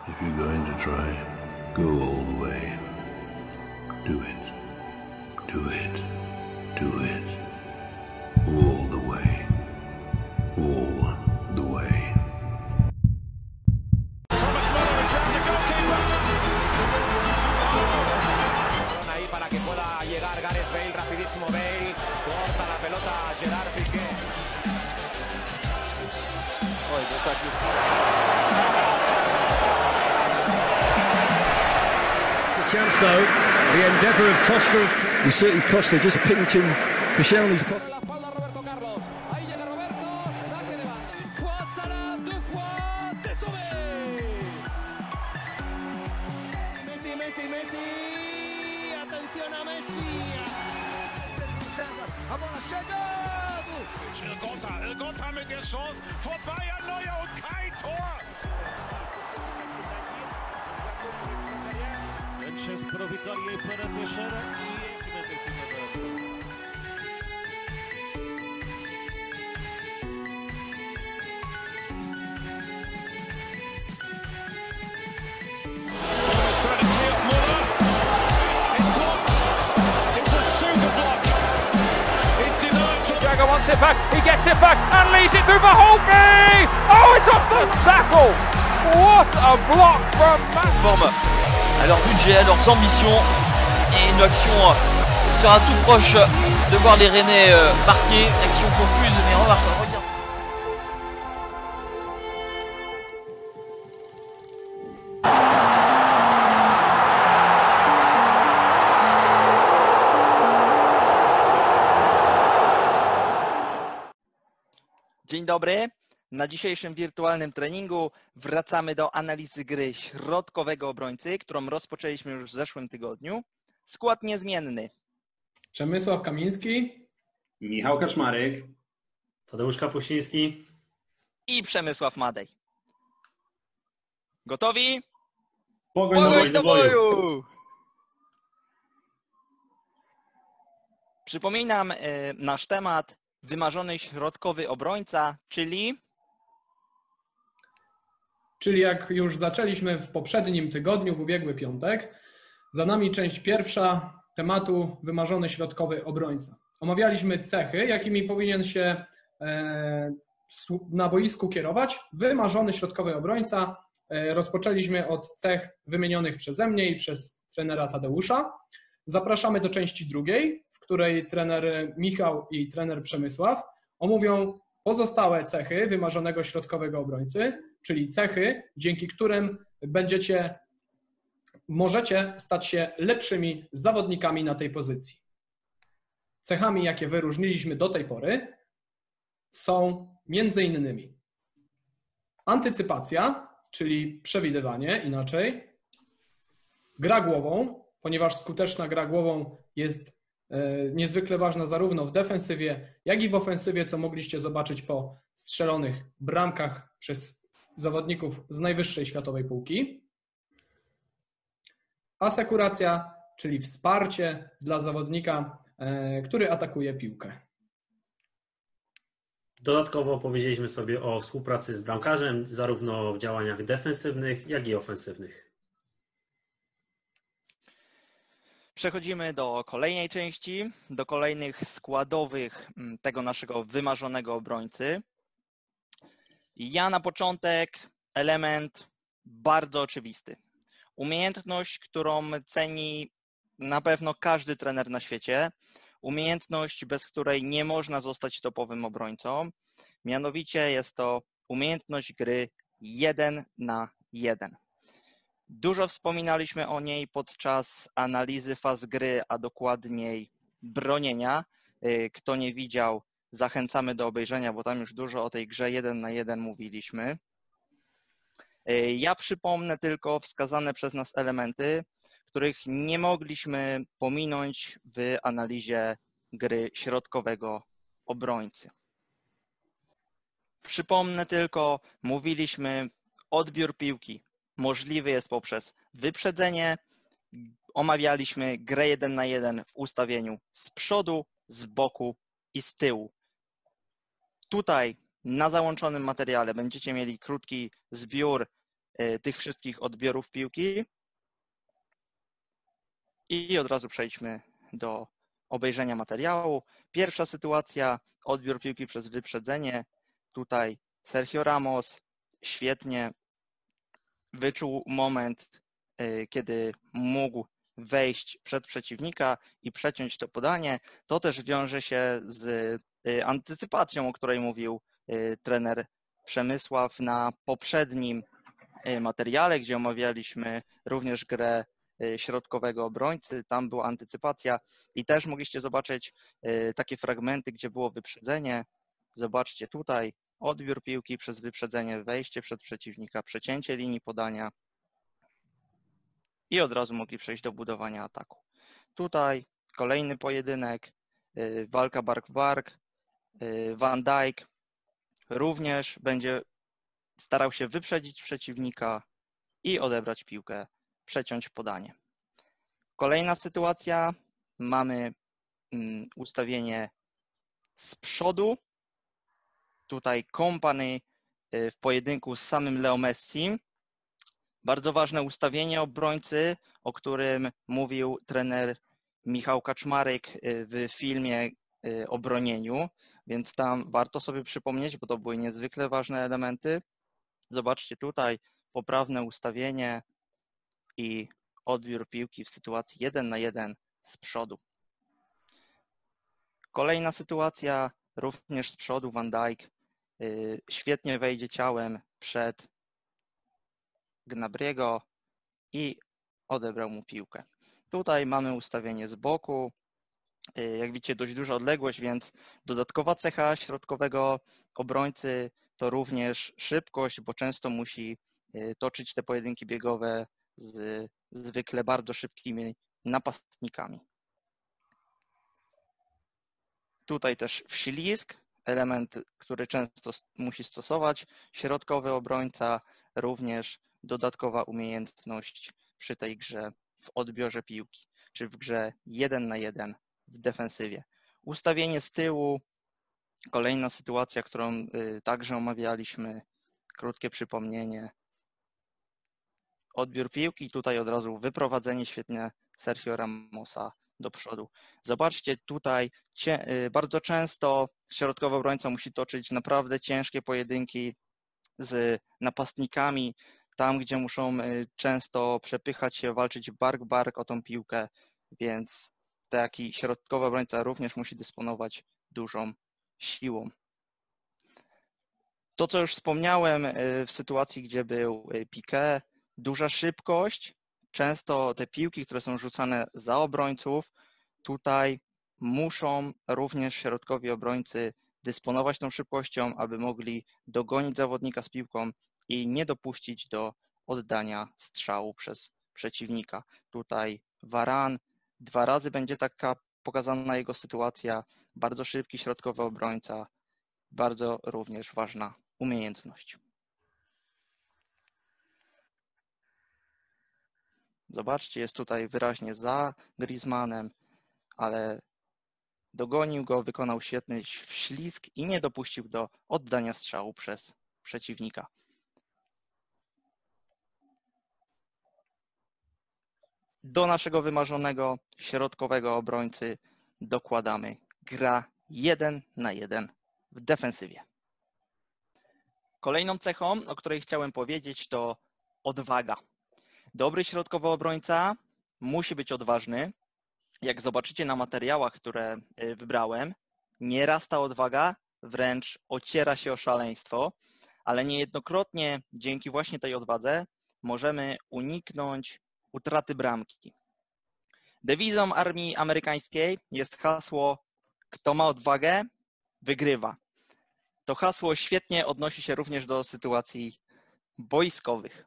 If you're going to try, go all the way. Do it. Do it. Do it. All the way. All the way. Thomas Muller is round the goalkeeper. Ahí para que pueda llegar Gareth Bale, rapidísimo Bale. Corta la pelota a Gerard Piqué. Oj, det är faktiskt... The chance though, the endeavour of Costa. You see Costa just pinching Koscielny's pocket. La espalda Roberto Carlos. Ahí llega Roberto. Saque de banda. Fois Salah, deux fois. C'est sauvé. Messi, Messi, Messi. Atención a Messi. A bola chegando. El Gonta mit der Chance. Vorbei an Neuer und kein Tor. Sanchez para a vitória e para Teixeira Jagger wants it back, he gets it back and leads it through for Holtby! Oh, it's off the tackle! What a block from Matt! Forme à leur budget, à leurs ambitions et une action qui sera tout proche de voir les Rennais marquer, une action confuse mais regarde. Dzień dobry. Na dzisiejszym wirtualnym treningu wracamy do analizy gry środkowego obrońcy, którą rozpoczęliśmy już w zeszłym tygodniu. Skład niezmienny. Przemysław Kamiński, Michał Kaczmarek, Tadeusz Kapuściński i Przemysław Madej. Gotowi? Pogoń do boju! Przypominam nasz temat, wymarzony środkowy obrońca, czyli jak już zaczęliśmy w poprzednim tygodniu, w ubiegły piątek, za nami część pierwsza tematu wymarzony środkowy obrońca. Omawialiśmy cechy, jakimi powinien się na boisku kierować. Wymarzony środkowy obrońca. Rozpoczęliśmy od cech wymienionych przeze mnie i przez trenera Tadeusza. Zapraszamy do części drugiej, w której trener Michał i trener Przemysław omówią pozostałe cechy wymarzonego środkowego obrońcy, czyli cechy, dzięki którym możecie stać się lepszymi zawodnikami na tej pozycji. Cechami, jakie wyróżniliśmy do tej pory, są m.in. antycypacja, czyli przewidywanie, inaczej, gra głową, ponieważ skuteczna gra głową jest niezwykle ważna zarówno w defensywie, jak i w ofensywie, co mogliście zobaczyć po strzelonych bramkach przez zawodników z najwyższej światowej półki. Asekuracja, czyli wsparcie dla zawodnika, który atakuje piłkę. Dodatkowo powiedzieliśmy sobie o współpracy z bramkarzem, zarówno w działaniach defensywnych, jak i ofensywnych. Przechodzimy do kolejnej części, do kolejnych składowych tego naszego wymarzonego obrońcy. Ja na początek element bardzo oczywisty. Umiejętność, którą ceni na pewno każdy trener na świecie. Umiejętność, bez której nie można zostać topowym obrońcą. Mianowicie jest to umiejętność gry 1 na 1. Dużo wspominaliśmy o niej podczas analizy faz gry, a dokładniej bronienia. Kto nie widział, zachęcamy do obejrzenia, bo tam już dużo o tej grze 1 na 1 mówiliśmy. Ja przypomnę tylko wskazane przez nas elementy, których nie mogliśmy pominąć w analizie gry środkowego obrońcy. Przypomnę tylko, mówiliśmy, odbiór piłki możliwy jest poprzez wyprzedzenie. Omawialiśmy grę 1 na 1 w ustawieniu z przodu, z boku i z tyłu. Tutaj na załączonym materiale będziecie mieli krótki zbiór tych wszystkich odbiorów piłki. I od razu przejdźmy do obejrzenia materiału. Pierwsza sytuacja, odbiór piłki przez wyprzedzenie. Tutaj Sergio Ramos świetnie wyczuł moment, kiedy mógł wejść przed przeciwnika i przeciąć to podanie. To też wiąże się z antycypacją, o której mówił trener Przemysław na poprzednim materiale, gdzie omawialiśmy również grę środkowego obrońcy. Tam była antycypacja i też mogliście zobaczyć takie fragmenty, gdzie było wyprzedzenie. Zobaczcie tutaj, odbiór piłki przez wyprzedzenie, wejście przed przeciwnika, przecięcie linii podania i od razu mogli przejść do budowania ataku. Tutaj kolejny pojedynek, walka bark w bark. Van Dijk również będzie starał się wyprzedzić przeciwnika i odebrać piłkę, przeciąć podanie. Kolejna sytuacja, mamy ustawienie z przodu. Tutaj Kompany w pojedynku z samym Leo Messi. Bardzo ważne ustawienie obrońcy, o którym mówił trener Michał Kaczmarek w filmie o bronieniu, więc tam warto sobie przypomnieć, bo to były niezwykle ważne elementy. Zobaczcie tutaj poprawne ustawienie i odbiór piłki w sytuacji 1 na 1 z przodu. Kolejna sytuacja, również z przodu Van Dijk świetnie wejdzie ciałem przed Gnabriego i odebrał mu piłkę. Tutaj mamy ustawienie z boku. Jak widzicie, dość duża odległość, więc dodatkowa cecha środkowego obrońcy to również szybkość, bo często musi toczyć te pojedynki biegowe z zwykle bardzo szybkimi napastnikami. Tutaj też wślizg, element, który często musi stosować środkowy obrońca, również dodatkowa umiejętność przy tej grze w odbiorze piłki, czy w grze 1 na 1 w defensywie. Ustawienie z tyłu, kolejna sytuacja, którą także omawialiśmy, krótkie przypomnienie. Odbiór piłki, tutaj od razu wyprowadzenie świetnie Sergio Ramosa do przodu. Zobaczcie tutaj, bardzo często środkowy obrońca musi toczyć naprawdę ciężkie pojedynki z napastnikami, tam gdzie muszą często przepychać się, walczyć bark o tą piłkę, więc taki środkowy obrońca również musi dysponować dużą siłą. To, co już wspomniałem w sytuacji, gdzie był Piqué, duża szybkość, często te piłki, które są rzucane za obrońców, tutaj muszą również środkowi obrońcy dysponować tą szybkością, aby mogli dogonić zawodnika z piłką i nie dopuścić do oddania strzału przez przeciwnika. Tutaj Varane, 2 razy będzie taka pokazana jego sytuacja, bardzo szybki środkowy obrońca, bardzo również ważna umiejętność. Zobaczcie, jest tutaj wyraźnie za Griezmannem, ale dogonił go, wykonał świetny wślizg i nie dopuścił do oddania strzału przez przeciwnika. Do naszego wymarzonego środkowego obrońcy dokładamy gra 1 na 1 w defensywie. Kolejną cechą, o której chciałem powiedzieć, to odwaga. Dobry środkowy obrońca musi być odważny. Jak zobaczycie na materiałach, które wybrałem, nieraz ta odwaga wręcz ociera się o szaleństwo, ale niejednokrotnie dzięki właśnie tej odwadze możemy uniknąć utraty bramki. Dewizą armii amerykańskiej jest hasło "Kto ma odwagę, wygrywa". To hasło świetnie odnosi się również do sytuacji boiskowych.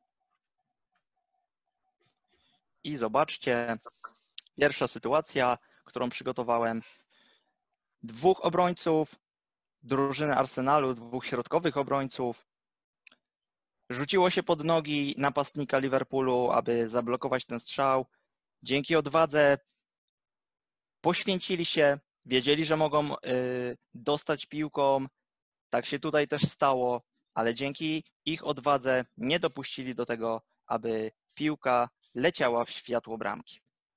I zobaczcie, pierwsza sytuacja, którą przygotowałem. 2 obrońców drużyny Arsenalu, 2 środkowych obrońców. Rzuciło się pod nogi napastnika Liverpoolu, aby zablokować ten strzał. Dzięki odwadze poświęcili się, wiedzieli, że mogą dostać piłką. Tak się tutaj też stało ale dzięki ich odwadze nie dopuścili do tego, aby piłka leciała w światło bramki.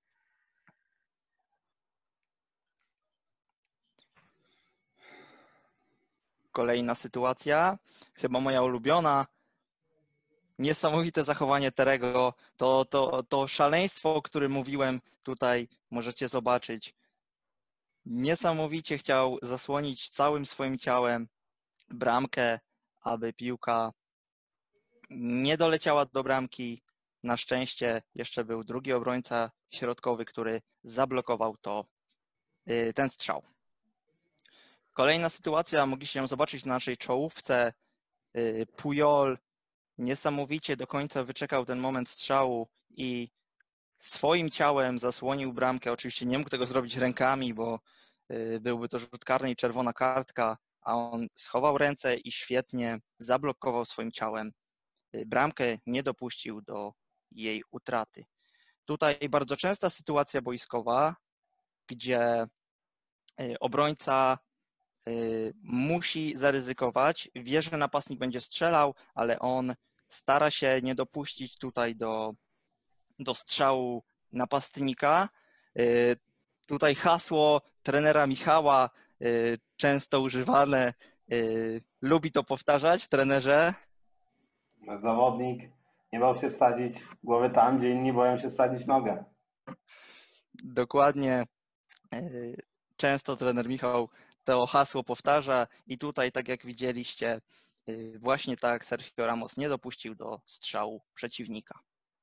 Kolejna sytuacja, chyba moja ulubiona. Niesamowite zachowanie Terego. To szaleństwo, o którym mówiłem, tutaj możecie zobaczyć. Niesamowicie chciał zasłonić całym swoim ciałem bramkę, aby piłka nie doleciała do bramki. Na szczęście jeszcze był drugi obrońca środkowy, który zablokował ten strzał. Kolejna sytuacja, mogliście ją zobaczyć na naszej czołówce. Puyol niesamowicie do końca wyczekał ten moment strzału i swoim ciałem zasłonił bramkę. Oczywiście nie mógł tego zrobić rękami, bo byłby to rzut karny i czerwona kartka, a on schował ręce i świetnie zablokował swoim ciałem bramkę, nie dopuścił do jej utraty. Tutaj bardzo częsta sytuacja boiskowa, gdzie obrońca musi zaryzykować, wie, że napastnik będzie strzelał, ale on stara się nie dopuścić tutaj do strzału napastnika. Tutaj hasło trenera Michała, często używane, lubi to powtarzać, trenerze. Zawodnik nie bał się wsadzić głowę tam, gdzie inni boją się wsadzić nogę. Dokładnie. Często trener Michał to hasło powtarza i tutaj, tak jak widzieliście, właśnie tak Sergio Ramos nie dopuścił do strzału przeciwnika.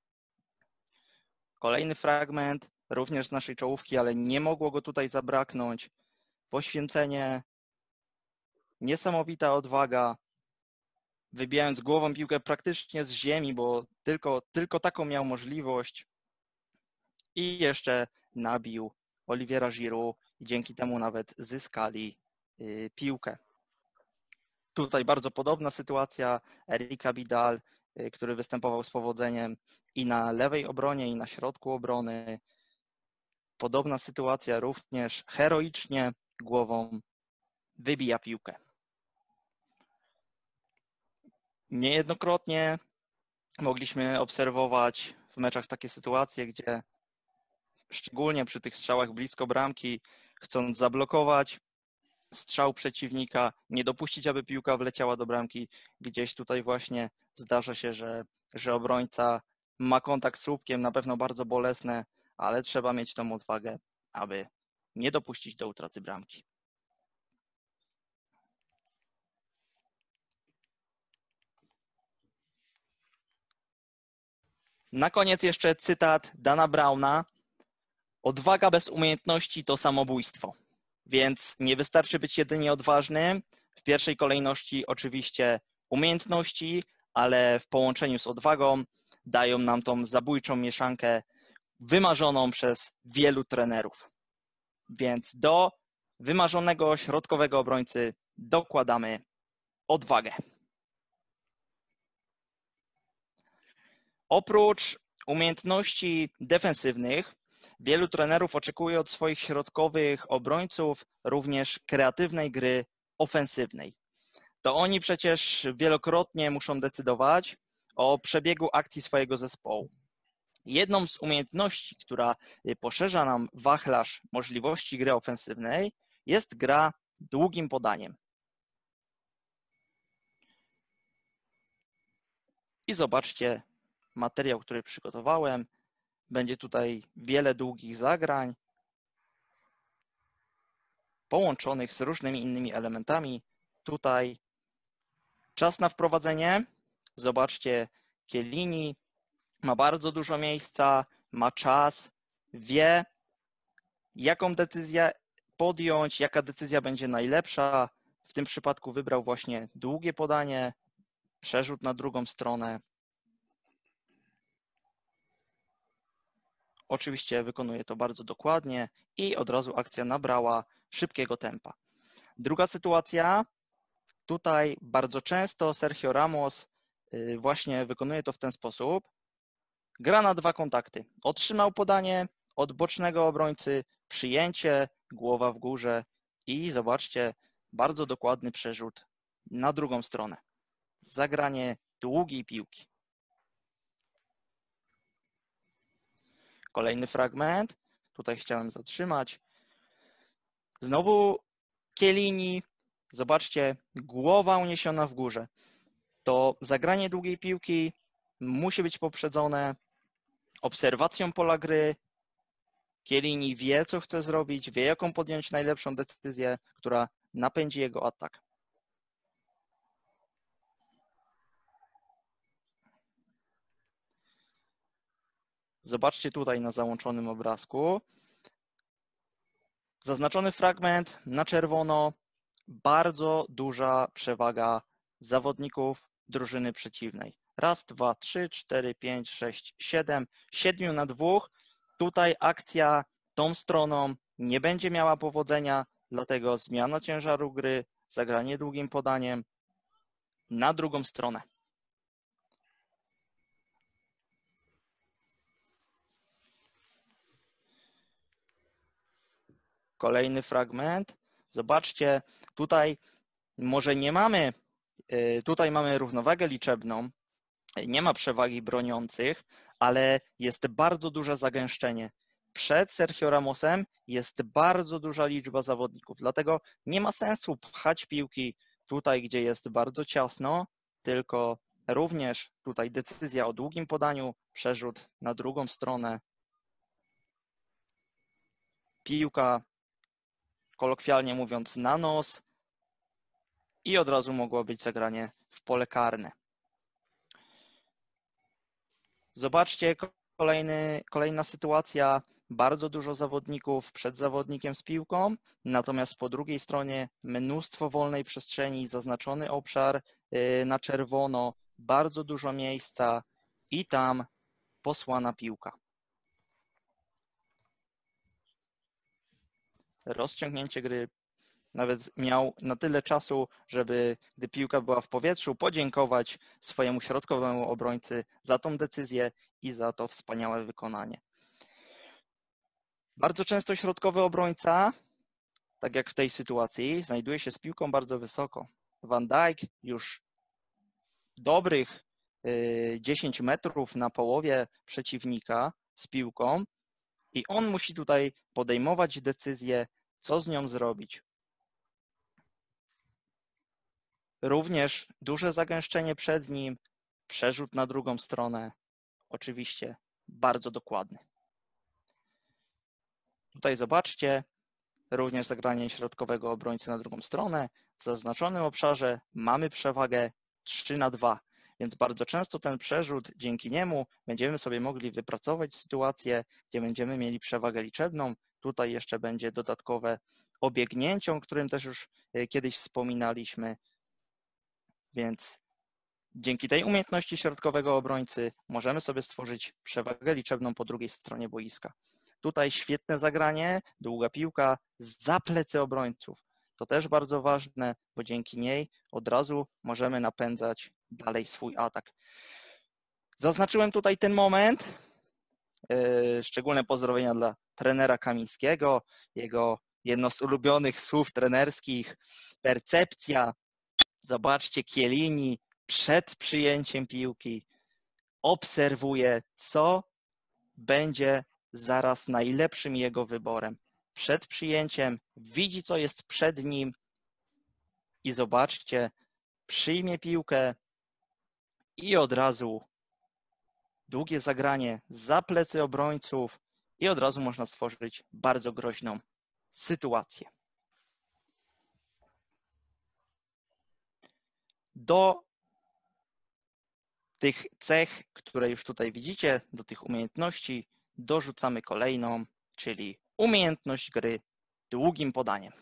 Kolejny fragment, również z naszej czołówki, ale nie mogło go tutaj zabraknąć. Poświęcenie, niesamowita odwaga, wybijając głową piłkę praktycznie z ziemi, bo tylko taką miał możliwość. I jeszcze nabił Oliviera Giroud i dzięki temu nawet zyskali piłkę. Tutaj bardzo podobna sytuacja Eric Abidal, który występował z powodzeniem i na lewej obronie, i na środku obrony. Podobna sytuacja, również heroicznie głową wybija piłkę. Niejednokrotnie mogliśmy obserwować w meczach takie sytuacje, gdzie szczególnie przy tych strzałach blisko bramki, chcąc zablokować strzał przeciwnika, nie dopuścić, aby piłka wleciała do bramki, gdzieś tutaj właśnie zdarza się, że obrońca ma kontakt z słupkiem, na pewno bardzo bolesne, ale trzeba mieć tą odwagę, aby nie dopuścić do utraty bramki. Na koniec jeszcze cytat Dana Browna. Odwaga bez umiejętności to samobójstwo. Więc nie wystarczy być jedynie odważnym. W pierwszej kolejności oczywiście umiejętności, ale w połączeniu z odwagą dają nam tą zabójczą mieszankę wymarzoną przez wielu trenerów. Więc do wymarzonego środkowego obrońcy dokładamy odwagę. Oprócz umiejętności defensywnych, wielu trenerów oczekuje od swoich środkowych obrońców również kreatywnej gry ofensywnej. To oni przecież wielokrotnie muszą decydować o przebiegu akcji swojego zespołu. Jedną z umiejętności, która poszerza nam wachlarz możliwości gry ofensywnej, jest gra długim podaniem. I zobaczcie materiał, który przygotowałem. Będzie tutaj wiele długich zagrań połączonych z różnymi innymi elementami. Tutaj czas na wprowadzenie. Zobaczcie, Chiellini ma bardzo dużo miejsca, ma czas, wie, jaką decyzję podjąć, jaka decyzja będzie najlepsza. W tym przypadku wybrał właśnie długie podanie, przerzut na drugą stronę. Oczywiście wykonuje to bardzo dokładnie i od razu akcja nabrała szybkiego tempa. Druga sytuacja, tutaj bardzo często Sergio Ramos właśnie wykonuje to w ten sposób. Gra na dwa kontakty. Otrzymał podanie od bocznego obrońcy, przyjęcie, głowa w górze i zobaczcie, bardzo dokładny przerzut na drugą stronę. zagranie długiej piłki. Kolejny fragment. Tutaj chciałem zatrzymać. Znowu Chiellini. Zobaczcie, głowa uniesiona w górze. To zagranie długiej piłki musi być poprzedzone obserwacją pola gry. Chiellini wie, co chce zrobić, wie, jaką podjąć najlepszą decyzję, która napędzi jego atak. Zobaczcie tutaj na załączonym obrazku. Zaznaczony fragment na czerwono. Bardzo duża przewaga zawodników drużyny przeciwnej. Raz, dwa, trzy, 4, 5, 6, 7. 7 na 2. Tutaj akcja tą stroną nie będzie miała powodzenia, dlatego zmiana ciężaru gry, zagranie długim podaniem na drugą stronę. Kolejny fragment. Zobaczcie, tutaj może nie mamy, tutaj mamy równowagę liczebną, nie ma przewagi broniących, ale jest bardzo duże zagęszczenie. Przed Sergio Ramosem jest bardzo duża liczba zawodników, dlatego nie ma sensu pchać piłki tutaj, gdzie jest bardzo ciasno, tylko również tutaj decyzja o długim podaniu, przerzut na drugą stronę. Piłka, kolokwialnie mówiąc, na nos i od razu mogło być zagranie w pole karne. Zobaczcie, kolejna sytuacja. Bardzo dużo zawodników przed zawodnikiem z piłką, natomiast po drugiej stronie mnóstwo wolnej przestrzeni, zaznaczony obszar na czerwono, bardzo dużo miejsca i tam posłana piłka. Rozciągnięcie gry. Nawet miał na tyle czasu, żeby, gdy piłka była w powietrzu, podziękować swojemu środkowemu obrońcy za tą decyzję i za to wspaniałe wykonanie. Bardzo często środkowy obrońca, tak jak w tej sytuacji, znajduje się z piłką bardzo wysoko. Van Dijk już dobrych 10 metrów na połowie przeciwnika z piłką i on musi tutaj podejmować decyzję, co z nią zrobić. Również duże zagęszczenie przed nim, przerzut na drugą stronę, oczywiście bardzo dokładny. Tutaj zobaczcie, również zagranie środkowego obrońcy na drugą stronę. W zaznaczonym obszarze mamy przewagę 3-2, więc bardzo często ten przerzut, dzięki niemu będziemy sobie mogli wypracować sytuację, gdzie będziemy mieli przewagę liczebną. Tutaj jeszcze będzie dodatkowe obiegnięcie, o którym też już kiedyś wspominaliśmy. Więc dzięki tej umiejętności środkowego obrońcy możemy sobie stworzyć przewagę liczebną po drugiej stronie boiska. Tutaj świetne zagranie, długa piłka za plecy obrońców. To też bardzo ważne, bo dzięki niej od razu możemy napędzać dalej swój atak. Zaznaczyłem tutaj ten moment. Szczególne pozdrowienia dla trenera Kamińskiego. Jego jedno z ulubionych słów trenerskich, percepcja. Zobaczcie, Chiellini przed przyjęciem piłki obserwuje, co będzie zaraz najlepszym jego wyborem. Przed przyjęciem widzi, co jest przed nim i zobaczcie, przyjmie piłkę i od razu długie zagranie za plecy obrońców i od razu można stworzyć bardzo groźną sytuację. Do tych cech, które już tutaj widzicie, do tych umiejętności dorzucamy kolejną, czyli umiejętność gry długim podaniem.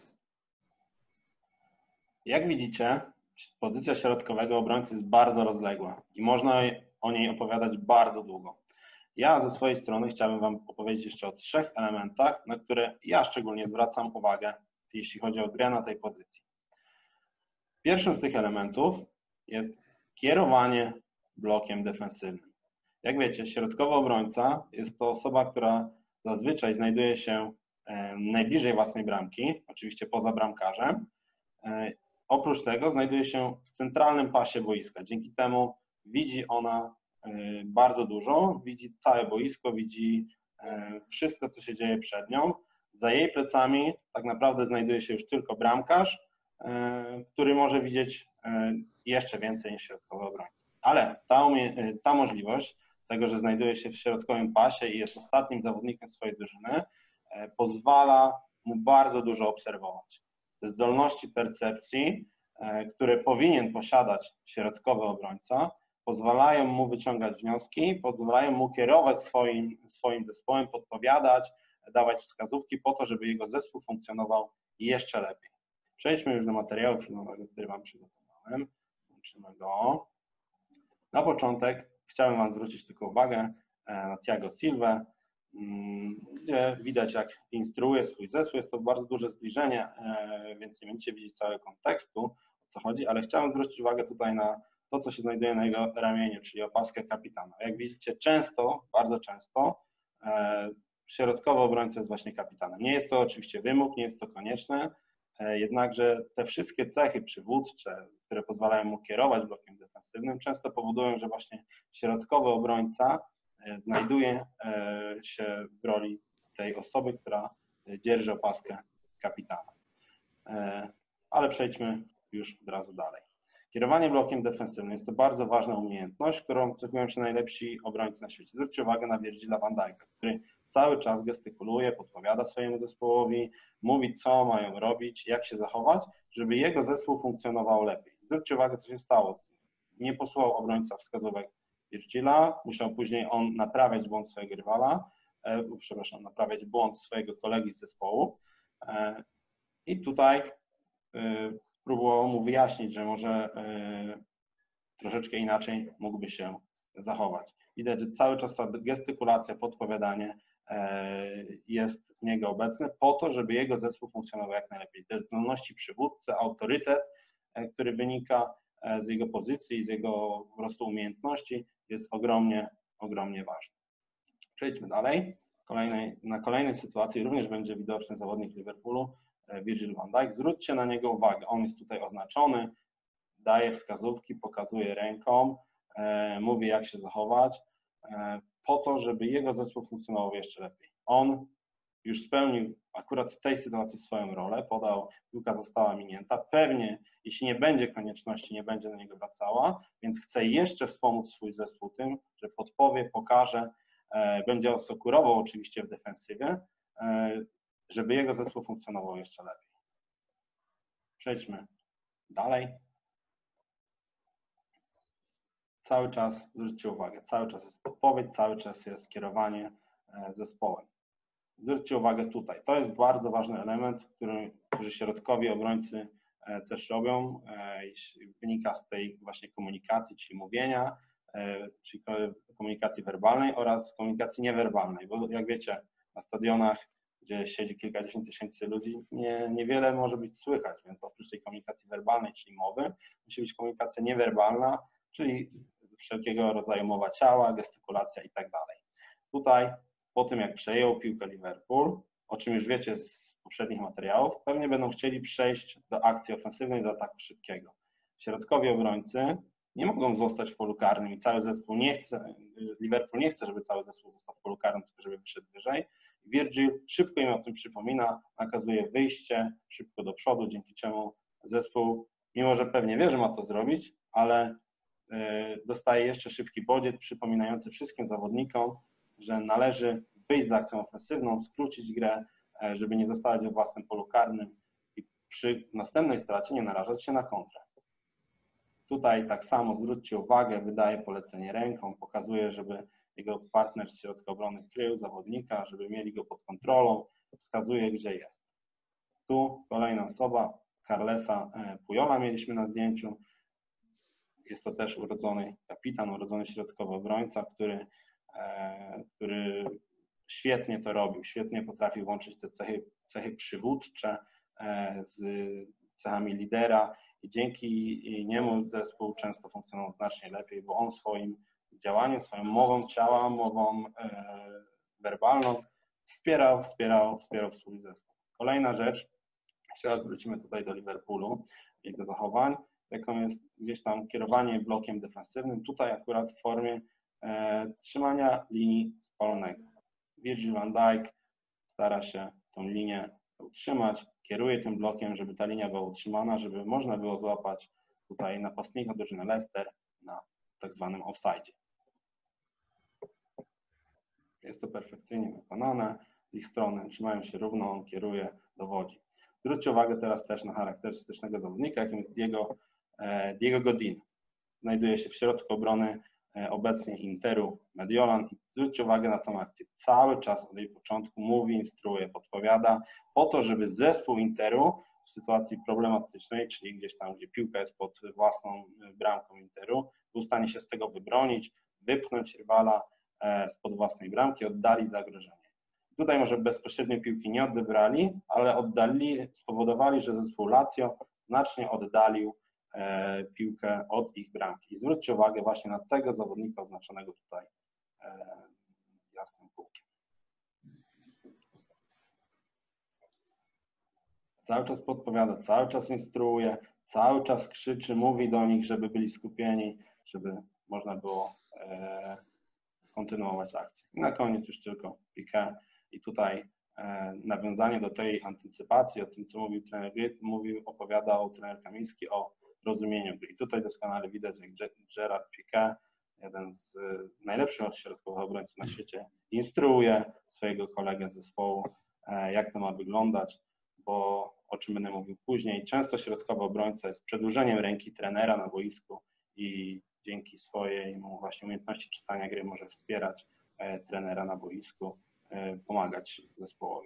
Jak widzicie, pozycja środkowego obrońcy jest bardzo rozległa i można o niej opowiadać bardzo długo. Ja ze swojej strony chciałbym Wam opowiedzieć jeszcze o 3 elementach, na które ja szczególnie zwracam uwagę, jeśli chodzi o grę na tej pozycji. Pierwszym z tych elementów jest kierowanie blokiem defensywnym. Jak wiecie, środkowy obrońca jest to osoba, która zazwyczaj znajduje się najbliżej własnej bramki, oczywiście poza bramkarzem, Oprócz tego znajduje się w centralnym pasie boiska. Dzięki temu widzi ona bardzo dużo, widzi całe boisko, widzi wszystko, co się dzieje przed nią. Za jej plecami tak naprawdę znajduje się już tylko bramkarz, który może widzieć jeszcze więcej niż środkowy obrońca. Ale ta możliwość tego, że znajduje się w środkowym pasie i jest ostatnim zawodnikiem swojej drużyny, pozwala mu bardzo dużo obserwować. Te zdolności percepcji, które powinien posiadać środkowy obrońca, pozwalają mu wyciągać wnioski, pozwalają mu kierować swoim zespołem, podpowiadać, dawać wskazówki po to, żeby jego zespół funkcjonował jeszcze lepiej. Przejdźmy już do materiału filmowego, który Wam przygotowałem. Włączymy go. Na początek chciałem Wam zwrócić tylko uwagę na Thiago Silvę, gdzie widać, jak instruuje swój zespół. Jest to bardzo duże zbliżenie, więc nie będziecie widzieć całego kontekstu, o co chodzi, ale chciałem zwrócić uwagę tutaj na to, co się znajduje na jego ramieniu, czyli opaskę kapitana. Jak widzicie, bardzo często środkowy obrońca jest właśnie kapitanem. Nie jest to oczywiście wymóg, nie jest to konieczne, jednakże te wszystkie cechy przywódcze, które pozwalają mu kierować blokiem defensywnym, często powodują, że właśnie środkowy obrońca znajduje się w roli tej osoby, która dzierży opaskę kapitana. Ale przejdźmy już od razu dalej. Kierowanie blokiem defensywnym jest to bardzo ważna umiejętność, którą cechują się najlepsi obrońcy na świecie. Zwróćcie uwagę na Virgila van Dijk'a, który cały czas gestykuluje, podpowiada swojemu zespołowi, mówi, co mają robić, jak się zachować, żeby jego zespół funkcjonował lepiej. Zwróćcie uwagę, co się stało. Nie posłuchał obrońca wskazówek Virgila, musiał później on naprawiać błąd swojego rywala, naprawiać błąd swojego kolegi z zespołu i tutaj próbował mu wyjaśnić, że może troszeczkę inaczej mógłby się zachować. Widać, że cały czas ta gestykulacja, podpowiadanie jest w niego obecne po to, żeby jego zespół funkcjonował jak najlepiej. Te zdolności przywódcy, autorytet, który wynika z jego pozycji, z jego po prostu umiejętności, jest ogromnie ważny. Przejdźmy dalej. Na kolejnej sytuacji również będzie widoczny zawodnik Liverpoolu, Virgil van Dijk. Zwróćcie na niego uwagę. On jest tutaj oznaczony, daje wskazówki, pokazuje ręką, mówi, jak się zachować, po to, żeby jego zespół funkcjonował jeszcze lepiej. On już spełnił akurat w tej sytuacji swoją rolę, piłka została minięta. Pewnie, jeśli nie będzie konieczności, nie będzie na niego wracała, więc chce jeszcze wspomóc swój zespół tym, że podpowie, pokaże, będzie osekurował oczywiście w defensywie, żeby jego zespół funkcjonował jeszcze lepiej. Przejdźmy dalej. Cały czas, zwróćcie uwagę, cały czas jest podpowiedź, cały czas jest kierowanie zespołem. Zwróćcie uwagę tutaj. To jest bardzo ważny element, który środkowi obrońcy też robią. Wynika z tej właśnie komunikacji, czyli mówienia, czyli komunikacji werbalnej oraz komunikacji niewerbalnej. Bo jak wiecie, na stadionach, gdzie siedzi kilkadziesiąt tysięcy ludzi, niewiele może być słychać, więc oprócz tej komunikacji werbalnej, czyli mowy, musi być komunikacja niewerbalna, czyli wszelkiego rodzaju mowa ciała, gestykulacja i tak dalej. Tutaj, po tym jak przejął piłkę Liverpool, o czym już wiecie z poprzednich materiałów, pewnie będą chcieli przejść do akcji ofensywnej, do ataku szybkiego. Środkowi obrońcy nie mogą zostać w polu karnym i cały zespół nie chce, Liverpool nie chce, żeby cały zespół został w polu karnym, tylko żeby wyszedł wyżej. Virgil szybko im o tym przypomina, nakazuje wyjście szybko do przodu, dzięki czemu zespół, mimo że pewnie wie, że ma to zrobić, ale dostaje jeszcze szybki bodziec przypominający wszystkim zawodnikom, że należy wyjść z akcją ofensywną, skrócić grę, żeby nie zostawać we własnym polu karnym i przy następnej stracie nie narażać się na kontrę. Tutaj tak samo zwróćcie uwagę, wydaje polecenie ręką, pokazuje, żeby jego partner z środka obrony krył zawodnika, żeby mieli go pod kontrolą, wskazuje, gdzie jest. Tu kolejna osoba, Carlesa Pujola mieliśmy na zdjęciu. Jest to też urodzony kapitan, urodzony środkowy obrońca, który świetnie to robił, świetnie potrafił łączyć te cechy przywódcze z cechami lidera i dzięki niemu zespół często funkcjonował znacznie lepiej, bo on swoim działaniem, swoją mową ciała, mową werbalną wspierał swój zespół. Kolejna rzecz, jeszcze raz wrócimy tutaj do Liverpoolu. jego zachowań, jaką jest gdzieś tam kierowanie blokiem defensywnym, tutaj akurat w formie trzymania linii spalonego. Virgil van Dijk stara się tą linię utrzymać, kieruje tym blokiem, żeby ta linia była utrzymana, żeby można było złapać tutaj napastnika drużyny Leicester na tak zwanym offside. Jest to perfekcyjnie wykonane z ich strony, trzymają się równo, on kieruje, dowodzi. Zwróćcie uwagę teraz też na charakterystycznego zawodnika, jakim jest Diego Godin. Znajduje się w środku obrony obecnie Interu Mediolan. Zwróćcie uwagę na tą akcję. Cały czas od jej początku mówi, instruuje, podpowiada po to, żeby zespół Interu w sytuacji problematycznej, czyli gdzieś tam, gdzie piłka jest pod własną bramką Interu, był w stanie się z tego wybronić, wypchnąć rywala spod własnej bramki, oddalić zagrożenie. Tutaj może bezpośrednio piłki nie odebrali, ale spowodowali, że zespół Lazio znacznie oddalił piłkę od ich bramki. I zwróćcie uwagę właśnie na tego zawodnika oznaczonego tutaj jasnym kółkiem. Cały czas podpowiada, cały czas instruuje, cały czas krzyczy, mówi do nich, żeby byli skupieni, żeby można było kontynuować akcję. I na koniec już tylko Piqué i tutaj nawiązanie do tej antycypacji, o tym, co mówił trener Gry, opowiadał trener Kamiński o rozumieniu gry. I tutaj doskonale widać, jak Gerard Piqué, jeden z najlepszych środkowych obrońców na świecie, instruuje swojego kolegę z zespołu, jak to ma wyglądać, bo o czym będę mówił później, często środkowy obrońca jest przedłużeniem ręki trenera na boisku i dzięki swojej właśnie umiejętności czytania gry może wspierać trenera na boisku, pomagać zespołowi.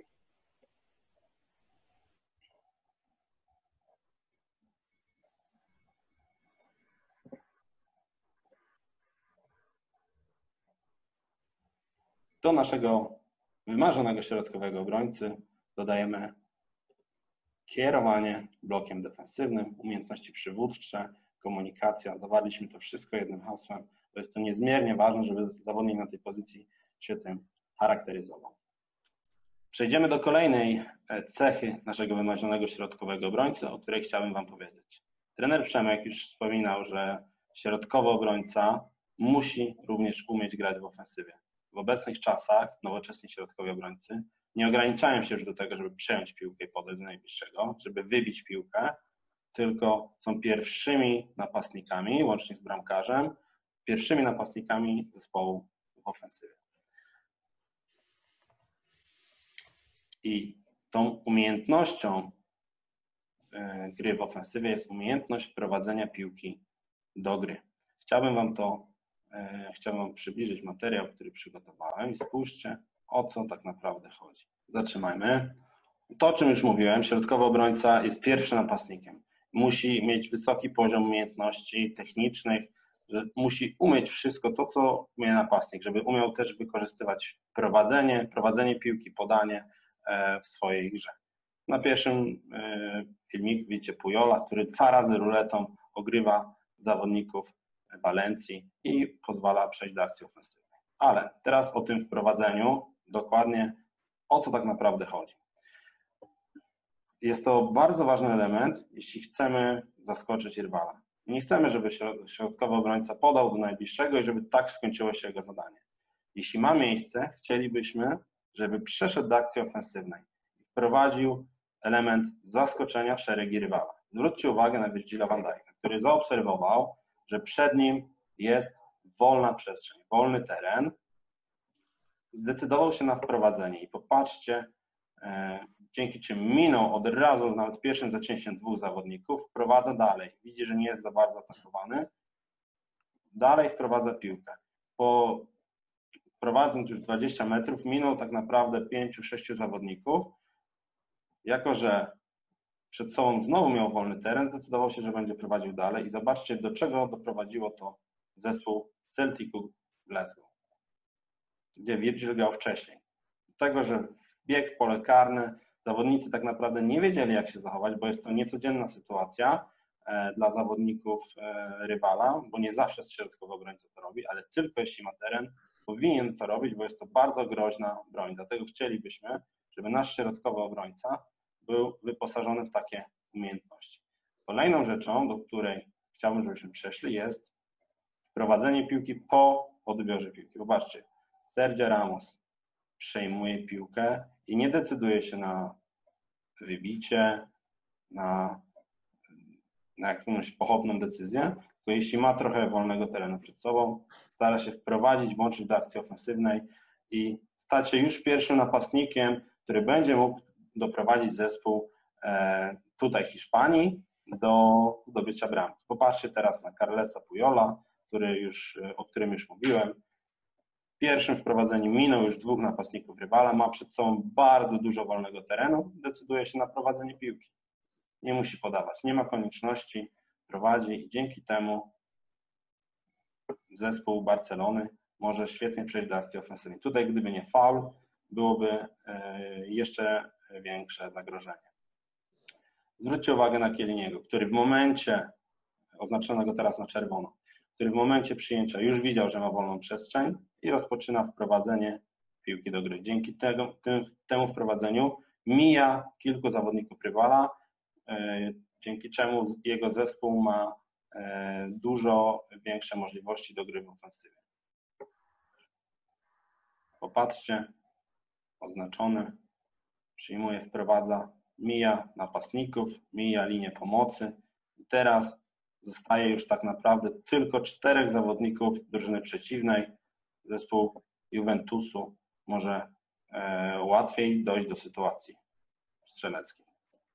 Do naszego wymarzonego środkowego obrońcy dodajemy kierowanie blokiem defensywnym, umiejętności przywódcze, komunikacja. Zawarliśmy to wszystko jednym hasłem. To jest to niezmiernie ważne, żeby zawodnik na tej pozycji się tym charakteryzował. Przejdziemy do kolejnej cechy naszego wymarzonego środkowego obrońcy, o której chciałbym Wam powiedzieć. Trener Przemek już wspominał, że środkowy obrońca musi również umieć grać w ofensywie. W obecnych czasach nowoczesni środkowi obrońcy nie ograniczają się już do tego, żeby przejąć piłkę i podać do najbliższego, żeby wybić piłkę, tylko są pierwszymi napastnikami, łącznie z bramkarzem, pierwszymi napastnikami zespołu w ofensywie. I tą umiejętnością gry w ofensywie jest umiejętność wprowadzenia piłki do gry. Chciałbym Wam przybliżyć materiał, który przygotowałem i spójrzcie, o co tak naprawdę chodzi. Zatrzymajmy. To, o czym już mówiłem, środkowy obrońca jest pierwszym napastnikiem. Musi mieć wysoki poziom umiejętności technicznych, że musi umieć wszystko to, co umie napastnik, żeby umiał też wykorzystywać prowadzenie piłki, podanie w swojej grze. Na pierwszym filmiku widzicie Pujola, który 2 razy ruletą ogrywa zawodników Walencji i pozwala przejść do akcji ofensywnej. Ale teraz o tym wprowadzeniu, dokładnie o co tak naprawdę chodzi. Jest to bardzo ważny element, jeśli chcemy zaskoczyć rywala. Nie chcemy, żeby środkowy obrońca podał do najbliższego i żeby tak skończyło się jego zadanie. Jeśli ma miejsce, chcielibyśmy, żeby przeszedł do akcji ofensywnej i wprowadził element zaskoczenia w szeregi rywala. Zwróćcie uwagę na Virgila van Dijk'a, który zaobserwował, że przed nim jest wolna przestrzeń, wolny teren. Zdecydował się na wprowadzenie i popatrzcie, dzięki czym minął od razu, nawet pierwszym zacięciem 2 zawodników, wprowadza dalej. Widzi, że nie jest za bardzo atakowany. Dalej wprowadza piłkę. Prowadząc już 20 metrów, minął tak naprawdę 5-6 zawodników. Jako że przed sobą znowu miał wolny teren, zdecydował się, że będzie prowadził dalej i zobaczcie, do czego doprowadziło to zespół Celticu Glasgow, gdzie Virgil grał wcześniej. Do tego, że wbiegł w pole karne, zawodnicy tak naprawdę nie wiedzieli, jak się zachować, bo jest to niecodzienna sytuacja dla zawodników rywala, bo nie zawsze środkowy obrońca to robi, ale tylko jeśli ma teren, powinien to robić, bo jest to bardzo groźna broń. Dlatego chcielibyśmy, żeby nasz środkowy obrońca był wyposażony w takie umiejętności. Kolejną rzeczą, do której chciałbym, żebyśmy przeszli, jest wprowadzenie piłki po odbiorze piłki. Zobaczcie, Sergio Ramos przejmuje piłkę i nie decyduje się na wybicie, na jakąś pochopną decyzję, tylko jeśli ma trochę wolnego terenu przed sobą, stara się wprowadzić, włączyć do akcji ofensywnej i stać się już pierwszym napastnikiem, który będzie mógł doprowadzić zespół tutaj Hiszpanii do zdobycia bramki. Popatrzcie teraz na Carlesa Pujola, o którym już mówiłem. W pierwszym wprowadzeniu minął już 2 napastników rywala, ma przed sobą bardzo dużo wolnego terenu, decyduje się na prowadzenie piłki. Nie musi podawać, nie ma konieczności, prowadzi i dzięki temu zespół Barcelony może świetnie przejść do akcji ofensywnej. Tutaj gdyby nie faul, byłoby jeszcze większe zagrożenie. Zwróćcie uwagę na Chielliniego, który w momencie, oznaczonego teraz na czerwono, który w momencie przyjęcia już widział, że ma wolną przestrzeń i rozpoczyna wprowadzenie piłki do gry. Dzięki temu wprowadzeniu mija kilku zawodników rywala, dzięki czemu jego zespół ma dużo większe możliwości do gry w ofensywie. Popatrzcie, oznaczony, przyjmuje, wprowadza, mija napastników, mija linię pomocy i teraz zostaje już tak naprawdę tylko 4 zawodników drużyny przeciwnej. Zespół Juventusu może łatwiej dojść do sytuacji strzeleckiej.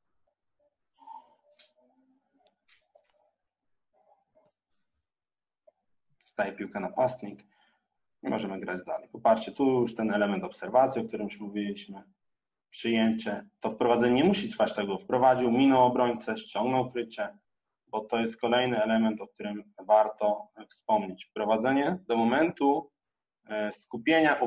Staje piłka napastnik i możemy grać dalej. Popatrzcie, tu już ten element obserwacji, o którym już mówiliśmy. Przyjęcie. To wprowadzenie nie musi trwać tego. Wprowadził, minął obrońcę, ściągnął krycie, bo to jest kolejny element, o którym warto wspomnieć. Wprowadzenie do momentu skupienia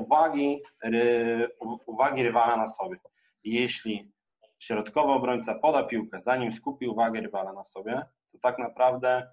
uwagi rywala na sobie. Jeśli środkowy obrońca poda piłkę, zanim skupi uwagę rywala na sobie, to tak naprawdę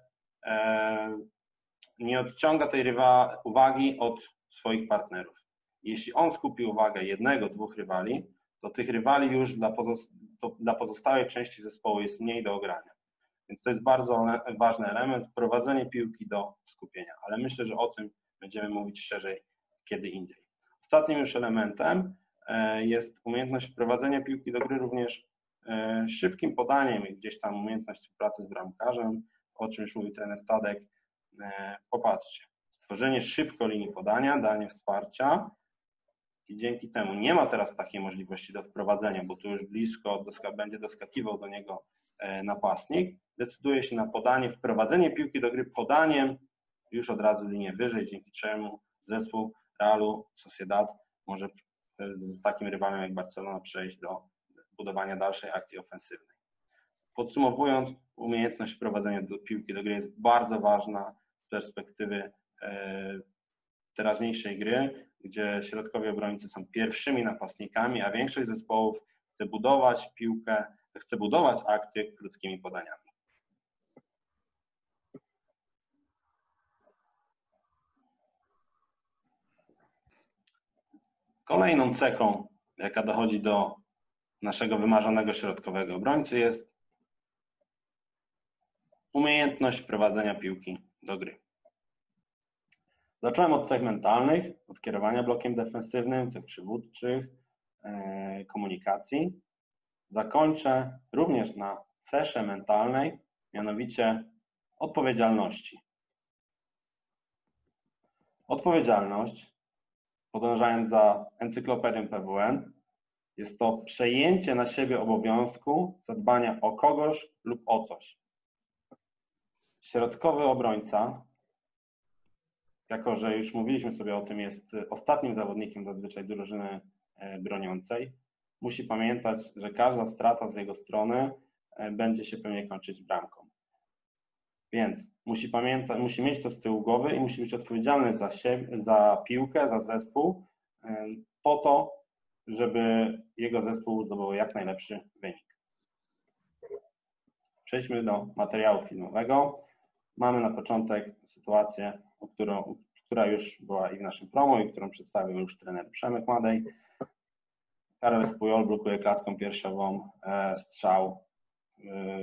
nie odciąga tej uwagi od swoich partnerów. Jeśli on skupi uwagę 1-2 rywali, to tych rywali już dla pozostałej części zespołu jest mniej do ogrania. Więc to jest bardzo ważny element, wprowadzenie piłki do skupienia, ale myślę, że o tym będziemy mówić szerzej kiedy indziej. Ostatnim już elementem jest umiejętność wprowadzenia piłki do gry również szybkim podaniem i gdzieś tam umiejętność współpracy z bramkarzem, o czym już mówił trener Tadek. Popatrzcie, stworzenie szybko linii podania, danie wsparcia i dzięki temu nie ma teraz takiej możliwości do wprowadzenia, bo tu już blisko będzie doskakiwał do niego napastnik, decyduje się na podanie, wprowadzenie piłki do gry podaniem już od razu linię wyżej, dzięki czemu zespół Realu Sociedad może z takim rywalem jak Barcelona przejść do budowania dalszej akcji ofensywnej. Podsumowując, umiejętność wprowadzenia piłki do gry jest bardzo ważna z perspektywy teraźniejszej gry, gdzie środkowi obrońcy są pierwszymi napastnikami, a większość zespołów chce budować piłkę, chce budować akcję krótkimi podaniami. Kolejną cechą, jaka dochodzi do naszego wymarzonego środkowego obrońcy, jest umiejętność wprowadzenia piłki do gry. Zacząłem od cech mentalnych, od kierowania blokiem defensywnym, cech przywódczych, komunikacji. Zakończę również na cesze mentalnej, mianowicie odpowiedzialności. Odpowiedzialność, podążając za encyklopedią PWN, jest to przejęcie na siebie obowiązku zadbania o kogoś lub o coś. Środkowy obrońca, jako że już mówiliśmy sobie o tym, jest ostatnim zawodnikiem zazwyczaj drużyny broniącej, musi pamiętać, że każda strata z jego strony będzie się pewnie kończyć bramką. Więc musi mieć to z tyłu głowy i musi być odpowiedzialny za siebie, za piłkę, za zespół, po to, żeby jego zespół zdobył jak najlepszy wynik. Przejdźmy do materiału filmowego. Mamy na początek sytuację, która już była i w naszym promo, i którą przedstawił już trener Przemek Madej. Carles Puyol blokuje klatką piersiową strzał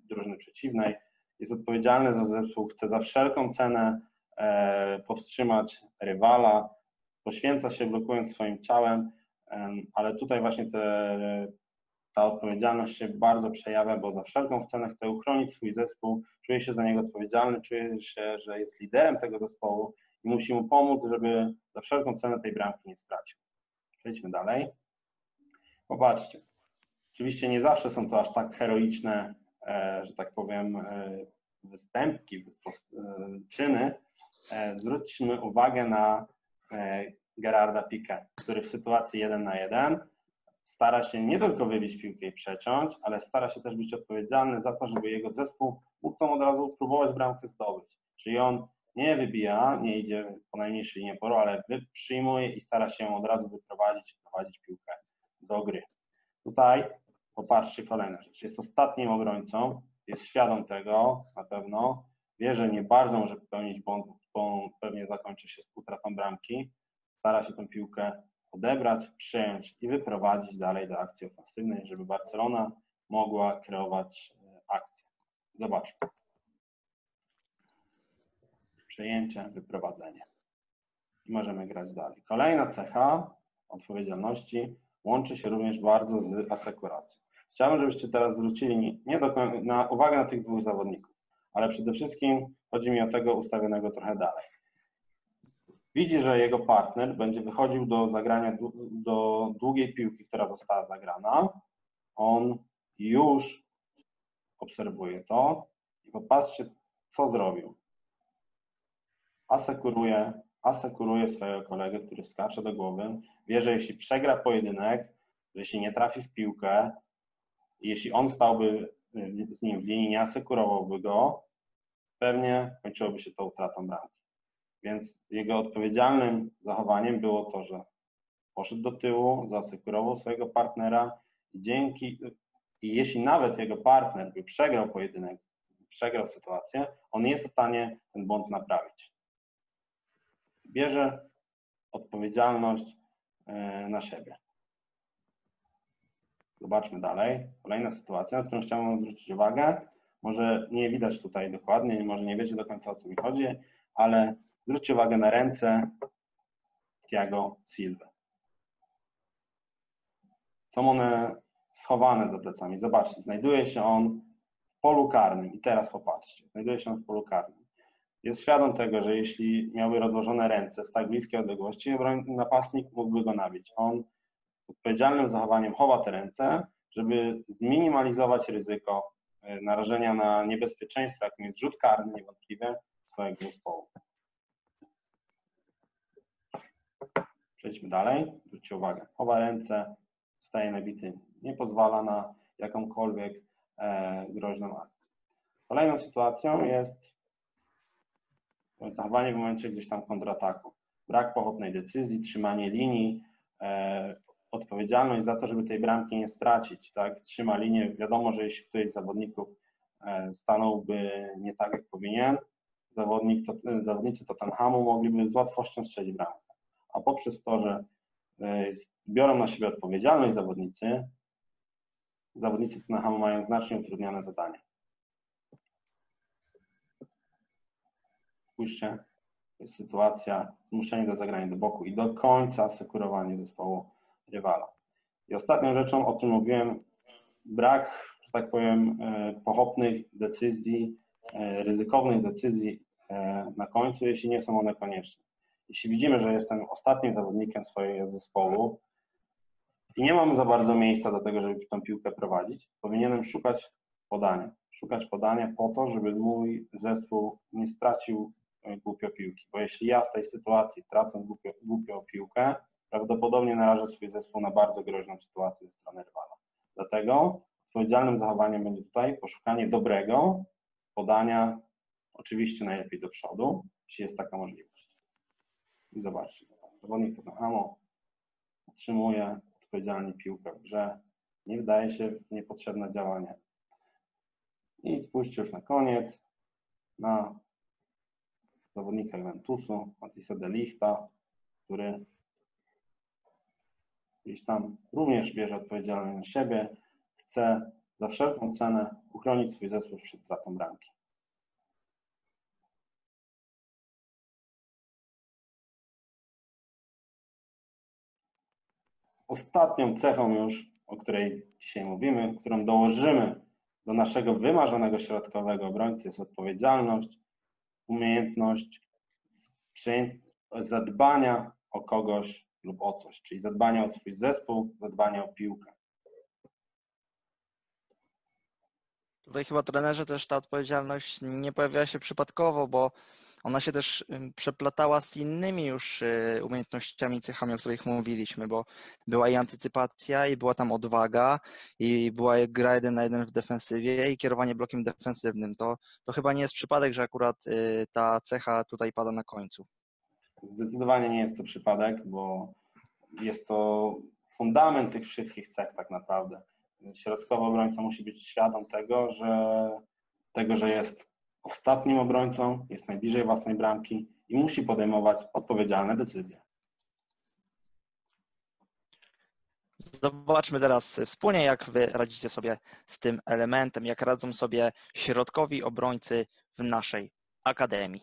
drużyny przeciwnej. Jest odpowiedzialny za zespół, chce za wszelką cenę powstrzymać rywala, poświęca się blokując swoim ciałem, ale tutaj właśnie ta odpowiedzialność się bardzo przejawia, bo za wszelką cenę chce uchronić swój zespół, czuje się za niego odpowiedzialny, czuje się, że jest liderem tego zespołu i musi mu pomóc, żeby za wszelką cenę tej bramki nie stracił. Przejdźmy dalej. Popatrzcie. Oczywiście nie zawsze są to aż tak heroiczne, że tak powiem, występki, czyny. Zwróćmy uwagę na Gerarda Piqué, który w sytuacji 1 na 1 stara się nie tylko wybić piłkę i przeciąć, ale stara się też być odpowiedzialny za to, żeby jego zespół mógł tą od razu próbować bramkę zdobyć. Czyli on nie wybija, nie idzie po najmniejszej linii oporu, ale przyjmuje i stara się od razu prowadzić piłkę do gry. Tutaj popatrzcie, kolejna rzecz. Jest ostatnim obrońcą, jest świadom tego na pewno, wie, że nie bardzo może popełnić błąd, bo pewnie zakończy się z utratą bramki. Stara się tę piłkę odebrać, przyjąć i wyprowadzić dalej do akcji ofensywnej, żeby Barcelona mogła kreować akcję. Zobaczmy. Przejęcie, wyprowadzenie. I możemy grać dalej. Kolejna cecha odpowiedzialności łączy się również bardzo z asekuracją. Chciałbym, żebyście teraz zwrócili uwagę na tych dwóch zawodników, ale przede wszystkim chodzi mi o tego ustawionego trochę dalej. Widzi, że jego partner będzie wychodził do zagrania, do długiej piłki, która została zagrana. On już obserwuje to i popatrzcie, co zrobił. Asekuruje swojego kolegę, który skacze do głowy. Wie, że jeśli przegra pojedynek, że jeśli nie trafi w piłkę, jeśli on stałby z nim w linii, nie asekurowałby go, pewnie kończyłoby się to utratą bramki. Więc jego odpowiedzialnym zachowaniem było to, że poszedł do tyłu, zaasekurował swojego partnera i jeśli nawet jego partner by przegrał pojedynek, przegrał sytuację, on jest w stanie ten błąd naprawić. Bierze odpowiedzialność na siebie. Zobaczmy dalej. Kolejna sytuacja, na którą chciałem zwrócić uwagę. Może nie widać tutaj dokładnie, może nie wiecie do końca, o co mi chodzi, ale zwróćcie uwagę na ręce Thiago Silva. Są one schowane za plecami. Zobaczcie, znajduje się on w polu karnym. I teraz popatrzcie, znajduje się on w polu karnym. Jest świadom tego, że jeśli miałby rozłożone ręce z tak bliskiej odległości, napastnik mógłby go nabić. On odpowiedzialnym zachowaniem chowa te ręce, żeby zminimalizować ryzyko narażenia na niebezpieczeństwo, jakim jest rzut karny niewątpliwie swojego zespołu. Przejdźmy dalej. Zwróćcie uwagę. Chowa ręce, staje nabity, nie pozwala na jakąkolwiek groźną akcję. Kolejną sytuacją jest zachowanie w momencie gdzieś tam kontrataku. Brak pochopnej decyzji, trzymanie linii, odpowiedzialność za to, żeby tej bramki nie stracić. Tak? Trzyma linię. Wiadomo, że jeśli któryś z zawodników stanąłby nie tak, jak powinien, zawodnicy Tottenhamu mogliby z łatwością strzelić bramkę. A poprzez to, że biorą na siebie odpowiedzialność zawodnicy Tottenhamu mają znacznie utrudnione zadanie. Spójrzcie, to jest sytuacja, zmuszenie do zagrania do boku i do końca asekurowanie zespołu rywala. I ostatnią rzeczą, o czym mówiłem, brak, że tak powiem, pochopnych decyzji, ryzykownych decyzji na końcu, jeśli nie są one konieczne. Jeśli widzimy, że jestem ostatnim zawodnikiem swojego zespołu i nie mam za bardzo miejsca do tego, żeby tę piłkę prowadzić, powinienem szukać podania po to, żeby mój zespół nie stracił głupio piłki. Bo jeśli ja w tej sytuacji tracę głupio piłkę, prawdopodobnie narażę swój zespół na bardzo groźną sytuację ze strony rywala. Dlatego odpowiedzialnym zachowaniem będzie tutaj poszukanie dobrego podania, oczywiście najlepiej do przodu, jeśli jest taka możliwość. I zobaczcie, zawodnik Tottenhamu otrzymuje odpowiedzialnie piłkę w grze, nie wdaje się w niepotrzebne działanie. I spójrzcie już na koniec na zawodnika Juventusu, Matthijsa de Lichta, który gdzieś tam również bierze odpowiedzialność na siebie, chce za wszelką cenę uchronić swój zespół przed stratą bramki. Ostatnią cechą już, o której dzisiaj mówimy, którą dołożymy do naszego wymarzonego środkowego obrońcy, jest odpowiedzialność, umiejętność zadbania o kogoś lub o coś, czyli zadbania o swój zespół, zadbania o piłkę. Tutaj chyba, trenerze, też ta odpowiedzialność nie pojawiła się przypadkowo, bo ona się też przeplatała z innymi już umiejętnościami, cechami, o których mówiliśmy, bo była i antycypacja, i była tam odwaga, i była gra 1 na 1 w defensywie, i kierowanie blokiem defensywnym. To chyba nie jest przypadek, że akurat ta cecha tutaj pada na końcu. Zdecydowanie nie jest to przypadek, bo jest to fundament tych wszystkich cech tak naprawdę. Środkowy obrońca musi być świadom tego, że jest ostatnim obrońcą, jest najbliżej własnej bramki i musi podejmować odpowiedzialne decyzje. Zobaczmy teraz wspólnie, jak wy radzicie sobie z tym elementem, jak radzą sobie środkowi obrońcy w naszej akademii.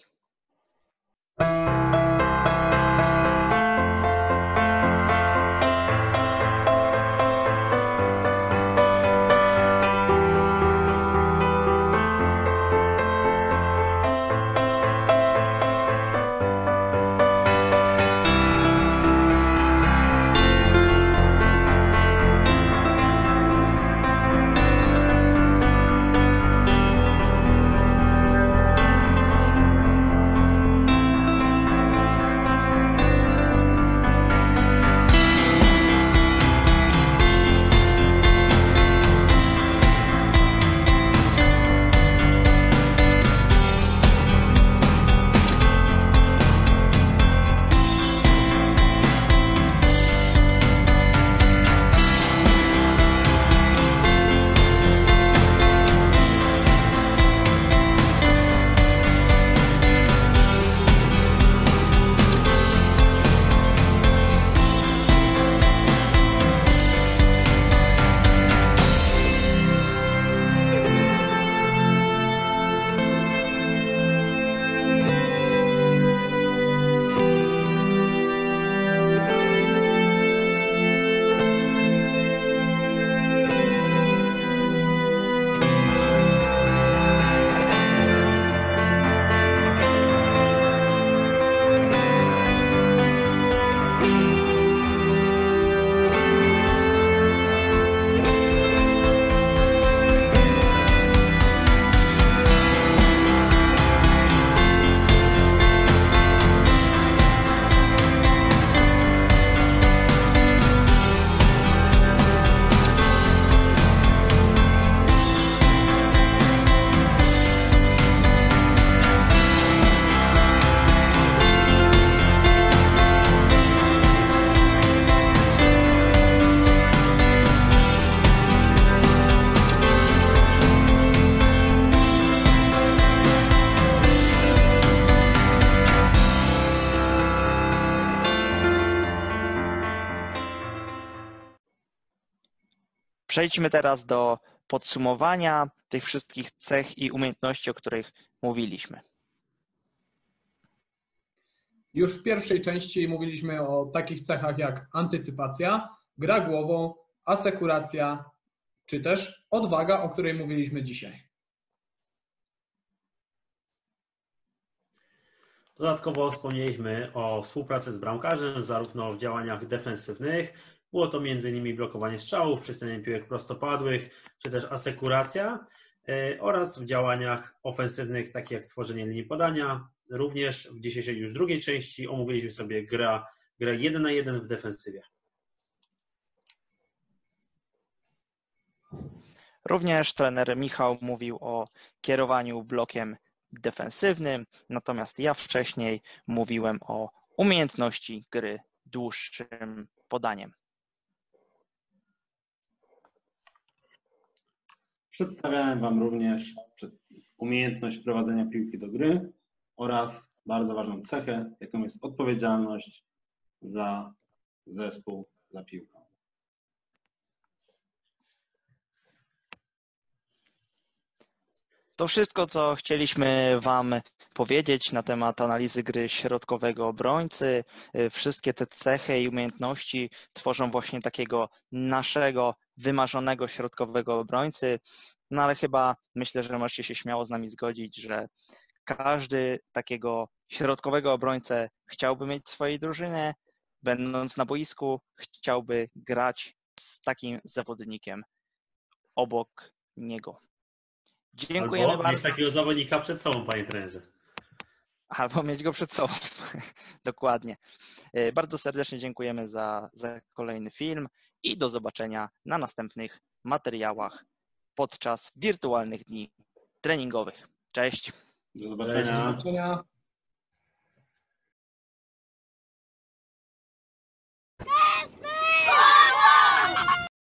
Przejdźmy teraz do podsumowania tych wszystkich cech i umiejętności, o których mówiliśmy. Już w pierwszej części mówiliśmy o takich cechach jak antycypacja, gra głową, asekuracja, czy też odwaga, o której mówiliśmy dzisiaj. Dodatkowo wspomnieliśmy o współpracy z bramkarzem, zarówno w działaniach defensywnych, było to m.in. blokowanie strzałów, przecenianie piłek prostopadłych, czy też asekuracja, oraz w działaniach ofensywnych, takich jak tworzenie linii podania. Również w dzisiejszej już drugiej części omówiliśmy sobie grę 1 na 1 w defensywie. Również trener Michał mówił o kierowaniu blokiem defensywnym, natomiast ja wcześniej mówiłem o umiejętności gry dłuższym podaniem. Przedstawiałem Wam również umiejętność prowadzenia piłki do gry oraz bardzo ważną cechę, jaką jest odpowiedzialność za zespół, za piłkę. To wszystko, co chcieliśmy Wam powiedzieć na temat analizy gry środkowego obrońcy. Wszystkie te cechy i umiejętności tworzą właśnie takiego naszego wymarzonego środkowego obrońcy. No ale chyba myślę, że możecie się śmiało z nami zgodzić, że każdy takiego środkowego obrońcę chciałby mieć w swojej drużynie, będąc na boisku, chciałby grać z takim zawodnikiem obok niego. Dziękujemy Albo bardzo. mieć takiego zawodnika przed sobą, panie trenerze. Albo mieć go przed sobą. Dokładnie. Bardzo serdecznie dziękujemy za kolejny film i do zobaczenia na następnych materiałach podczas wirtualnych dni treningowych. Cześć. Do zobaczenia. Do zobaczenia.